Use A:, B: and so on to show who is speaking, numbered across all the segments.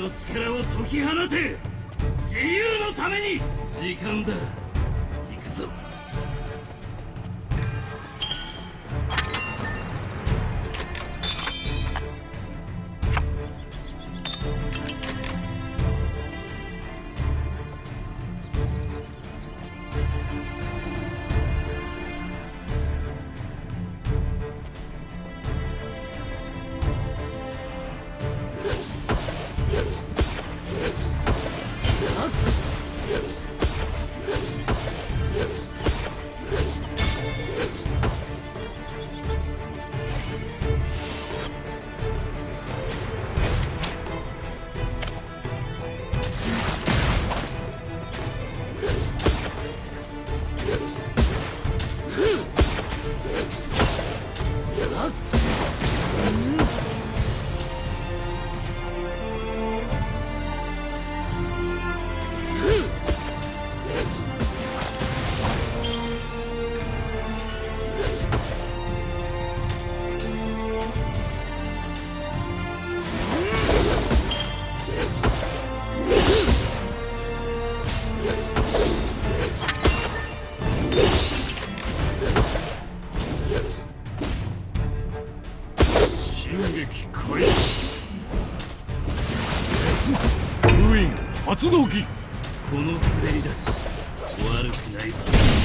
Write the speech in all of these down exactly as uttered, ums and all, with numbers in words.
A: の力を解き放て。自由のために時間だ。行くぞ。
B: 発動機。
A: この滑り出し悪くないぞ。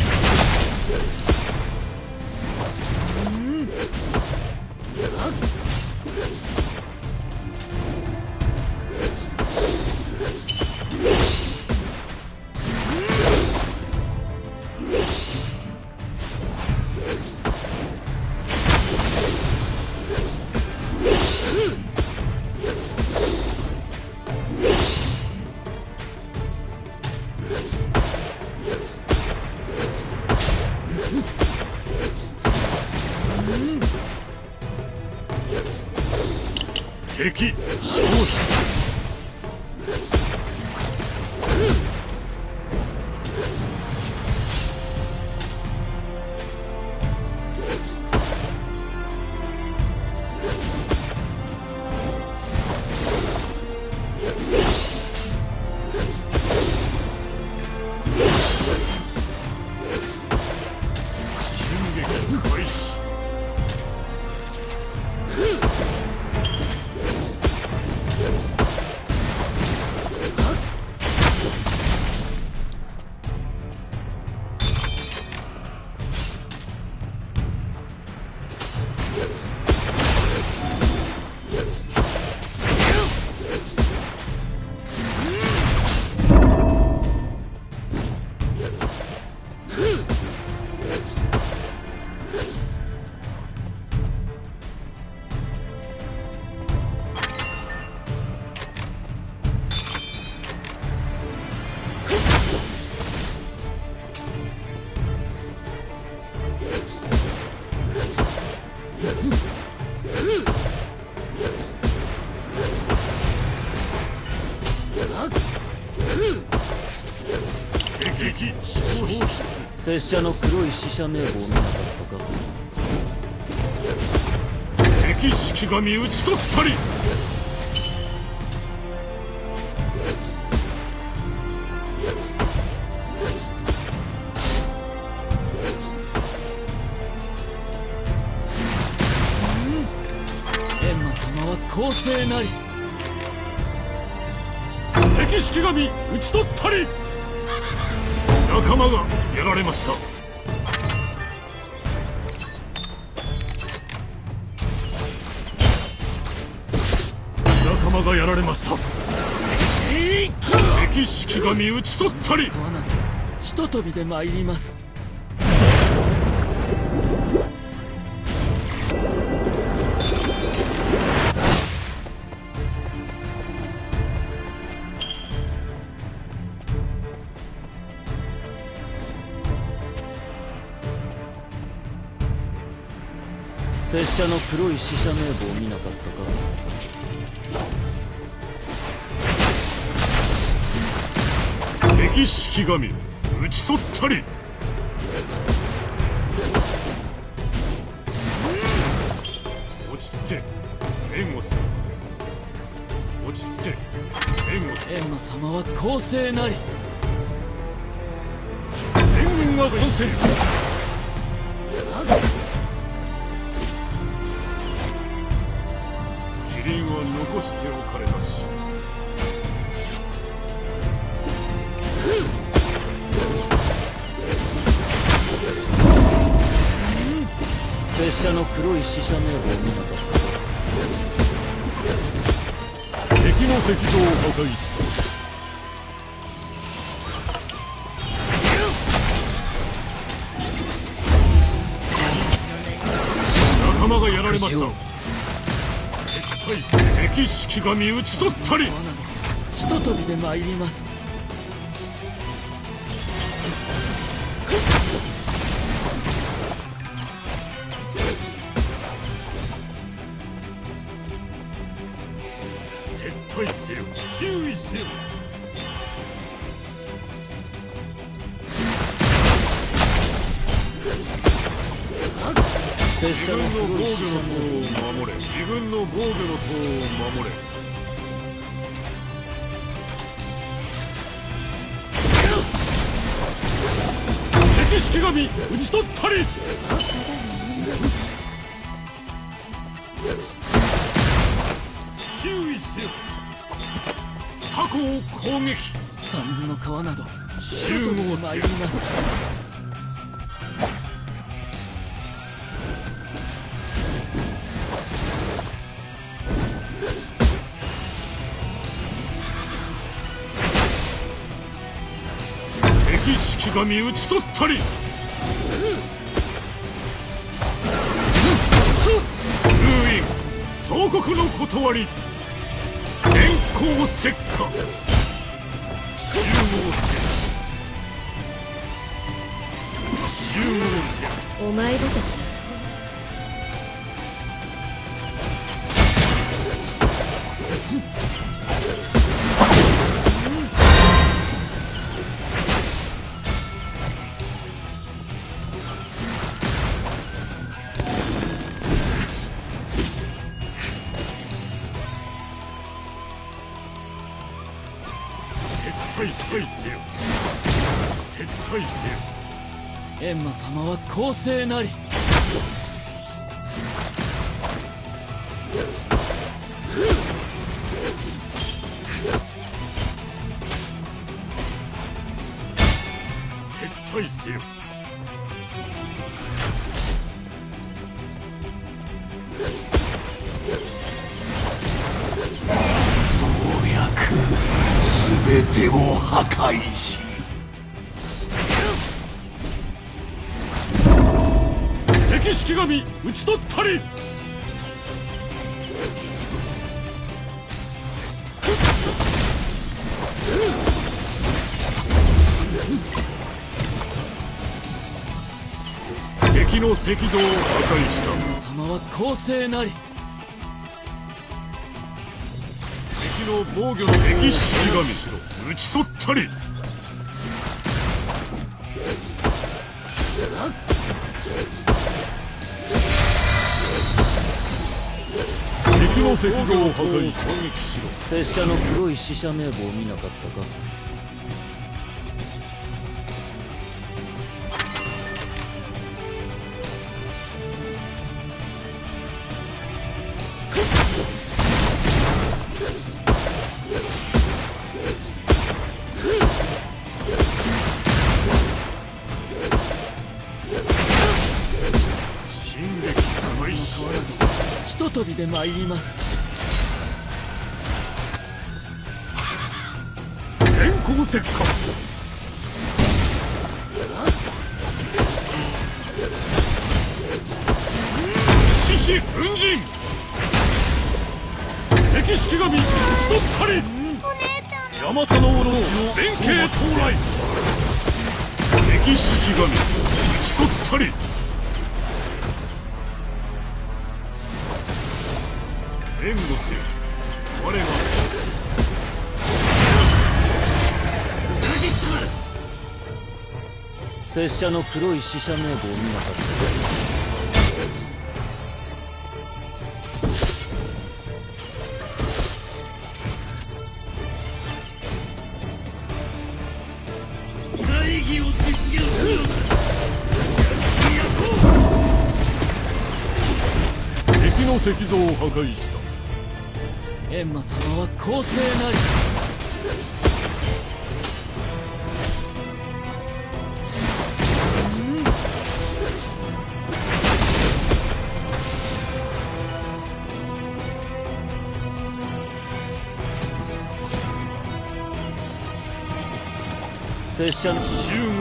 B: 敵消失。
A: 拙者の黒い死者名簿を見なかったか。
B: 敵式神討ち取ったり。
A: 閻魔様は公正なり。
B: 敵式神討ち取ったり。仲間がやられました。仲間がやられました。敵式神討ち取ったり。
A: ひととびで参ります。拙者の黒い死者名簿を見なか
B: ったか。敵式神討ち取ったり。落ち着け援護する。落ち着け。援護せ。
C: 閻魔様は公正なり。
B: 援軍が参戦。麒麟は残しておかれなし。
C: 拙者の黒い死者名簿を見なかった。
B: 敵の石像を破壊した。仲間がやられました。敵対する敵式神討ち取ったり。
C: ひととびで参ります。
B: 撤退せよ。注意せよ。
C: 拙
B: 自
C: 者の
B: 分の防御の
C: 黒い死者名簿を
B: 塔を守れ。自分の防御の塔を守れ。敵式神討ち取ったり。注意せよ。タコを攻撃。
C: 三途の川など
B: 集合せよ。
C: 参ります。
B: 敵式神討ち取ったり。封印総国の断り。連行石火。集合せ。集合せ。
D: お前だと
B: 撤退さえせよ。撤退せよ。
C: 閻魔様は公正なり。
B: 撤退せよ。
E: 全てを破壊し、
B: 敵式神討ち取ったり。敵の石像を破壊した。
C: 閻魔様は公正なり。
B: 敵の防御の敵式神討ち取ったり。敵の石像を破壊し攻撃しろ。
C: 拙者の黒い死者名簿を見なかったか。
B: 進撃開始。
C: ひととびで参ります。
B: 電光石火。獅子奮陣。敵式神討ち取ったり。ヤマタのオロチの連携到来。敵式神討ち取ったり。援護せよ。我が
A: 裏切ったな。
C: 拙者の黒い死者名簿を見なかったか。
A: 義を実現するのだ。
B: 敵の石像を破壊した。
C: 閻魔様は公正なり。拙者の
B: 集合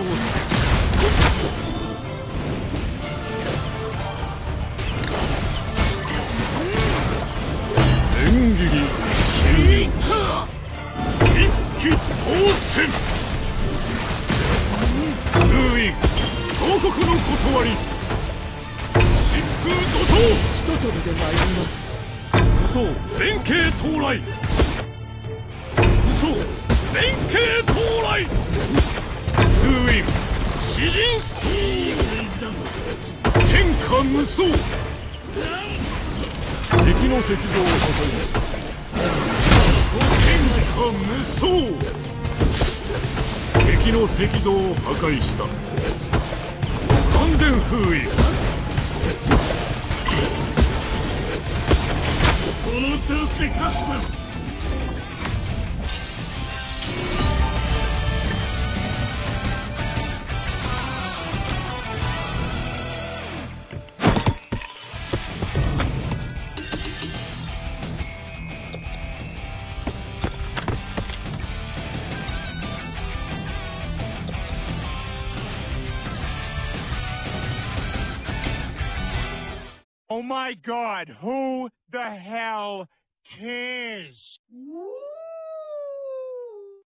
B: 縁切り集一気当選。封印総国の断り。疾風怒涛。
C: ひととびで参ります。
B: 嘘弁慶到来。嘘弁慶到来。封印詩人数
A: いいお返事だぞ。
B: 天下無双。敵の石像を破壊した。天下無双。敵の石像を破壊した。完全封印。
A: この調子で勝つぞ。
D: Oh my God, who the hell cares?